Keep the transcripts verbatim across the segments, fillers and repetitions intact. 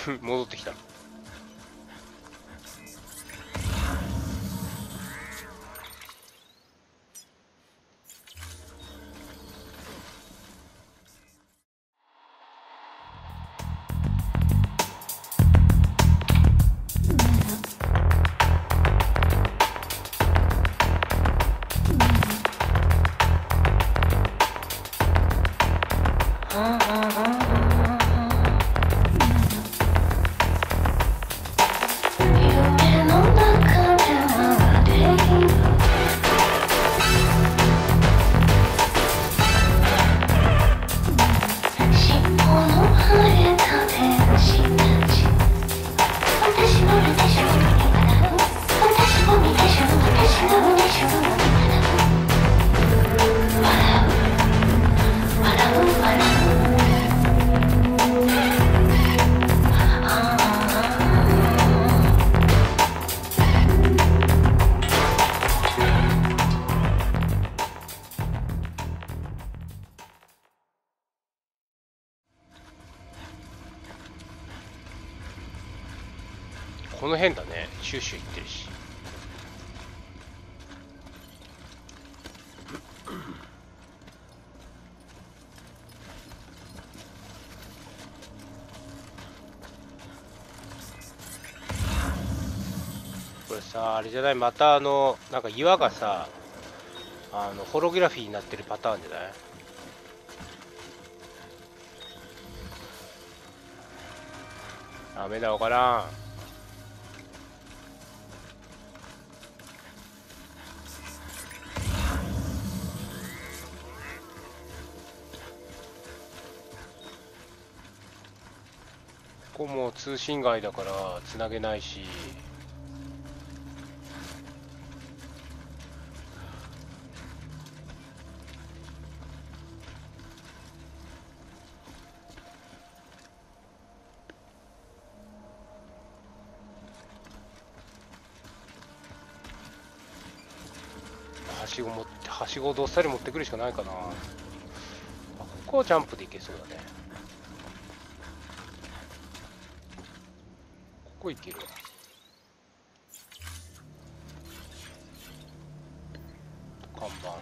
戻ってきた。この辺だね。シュッシュいってるし。これさ、あれじゃない、またあのなんか岩がさ、あのホログラフィーになってるパターンじゃない？ダメだ、わからん。ここも通信外だからつなげないし。はしご持ってはしごどっさり持ってくるしかないかな。あ、ここはジャンプでいけそうだね。ここいけるわ。看板。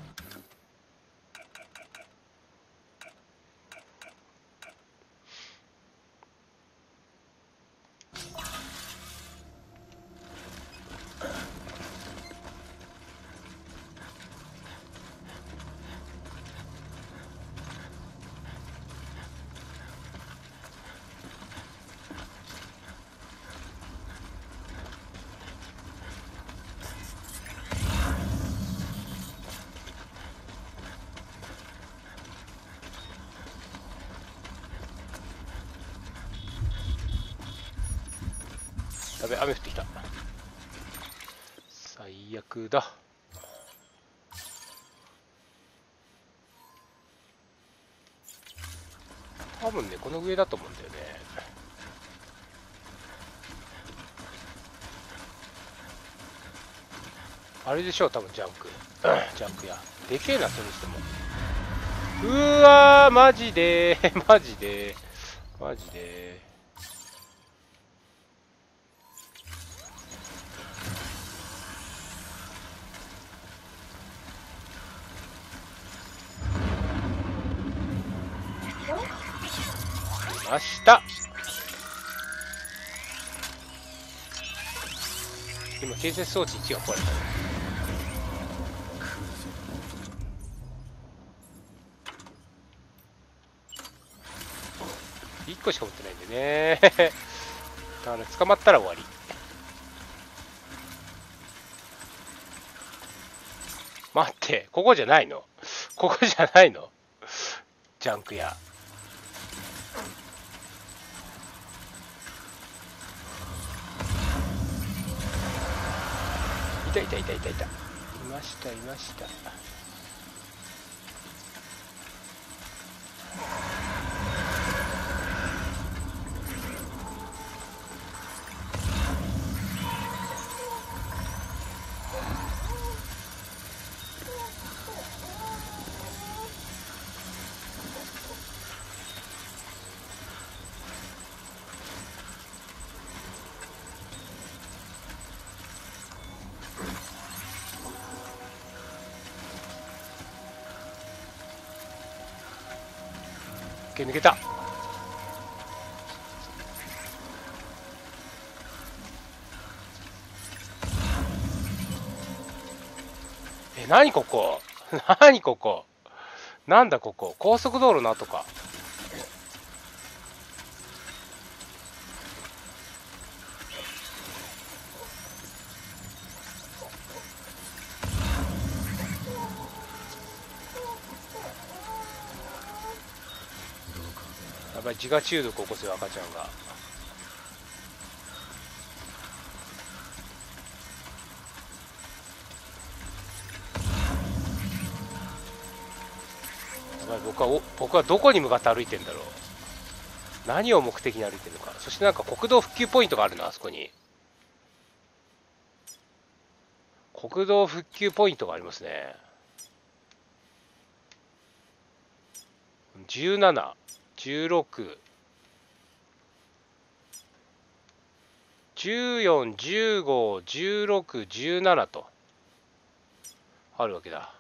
やべ、雨降ってきた。最悪だ。多分ね、この上だと思うんだよね。あれでしょう、多分ジャンク。ジャンクや。でけえな、それにしても。うわー、マジでー、マジでー、マジでー。ました。今建設装置いちが壊れたね。いっこしか持ってないんでね。だから捕まったら終わり。待って、ここじゃないの？ここじゃないの？ジャンクや。いたいたいたいたいた。いましたいました。 ケー、抜けた。え、なにここなにここなんだここ、高速道路の後か。やっぱり自我中毒を起こすよ赤ちゃんが。僕はお僕はどこに向かって歩いてんだろう。何を目的に歩いてるのか。そしてなんか国道復旧ポイントがあるな、あそこに。国道復旧ポイントがありますね。じゅうなな、じゅうろく、じゅうよん、じゅうご、じゅうろく、じゅうななとあるわけだ。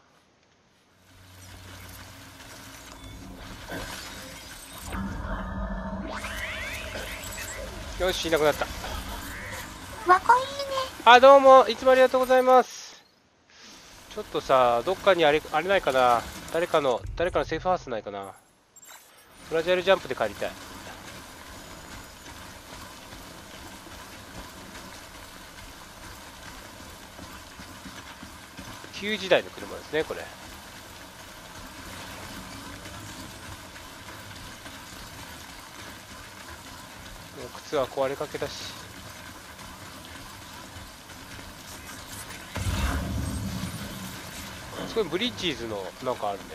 よし、いなくなった。 わこいいね。 あ、どうも、いつもありがとうございます。ちょっとさ、どっかにあれ、あれないかな。誰かの、誰かのセーフハウスないかな。フラジャイルジャンプで帰りたい。旧時代の車ですね、これ。靴は壊れかけだし。すごいブリッジーズのなんかあるね。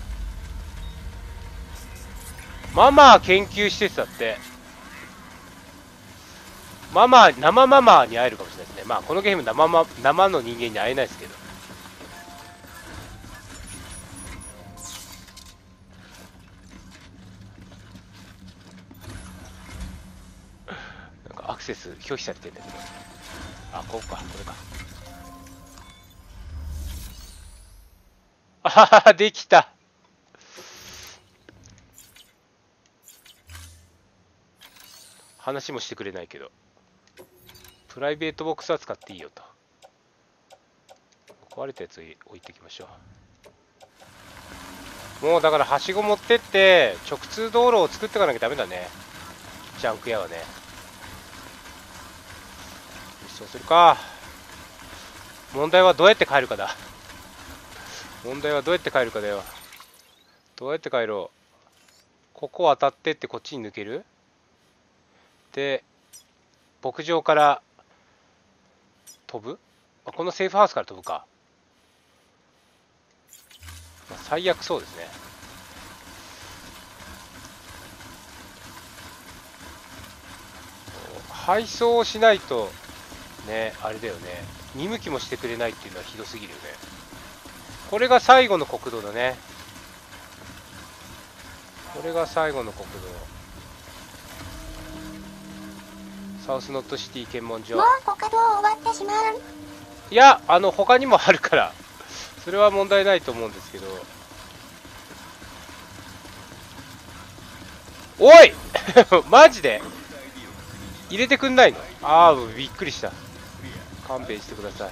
ママ研究施設だって。ママ、生ママに会えるかもしれないですね。まあこのゲーム生、ま、生の人間に会えないですけど。なんかアクセス拒否されてんだけど。あ、こうか、これか。あはは、できた。話もしてくれないけど。プライベートボックスは使っていいよと。壊れたやつ置いていきましょう。もうだからはしご持ってって直通道路を作っていかなきゃダメだね。ジャンク屋はね。そうするか。問題はどうやって帰るかだ。問題はどうやって帰るかだよ。どうやって帰ろう。ここ渡ってってこっちに抜ける。で牧場から飛ぶ。あ、このセーフハウスから飛ぶか。まあ、最悪そうですね。配送をしないとね、あれだよね。見向きもしてくれないっていうのはひどすぎるよね。これが最後の国道だね。これが最後の国道。サウスノットシティ検問所。 もう国道終わってしまう。 いや、あの他にもあるからそれは問題ないと思うんですけど。おいマジで入れてくんないの。ああ、びっくりした。勘弁してください。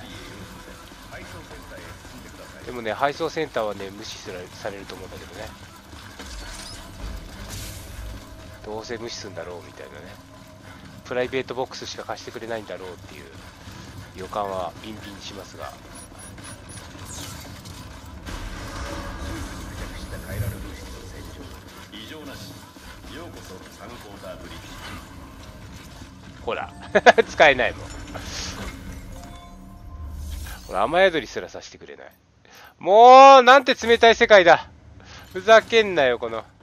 でもね、配送センターはね、無視されると思うんだけどね。どうせ無視するんだろうみたいなね。プライベートボックスしか貸してくれないんだろうっていう予感はビンビンにしますが。ほら使えないもんほら、雨宿りすらさせてくれない。もうなんて冷たい世界だ。ふざけんなよこの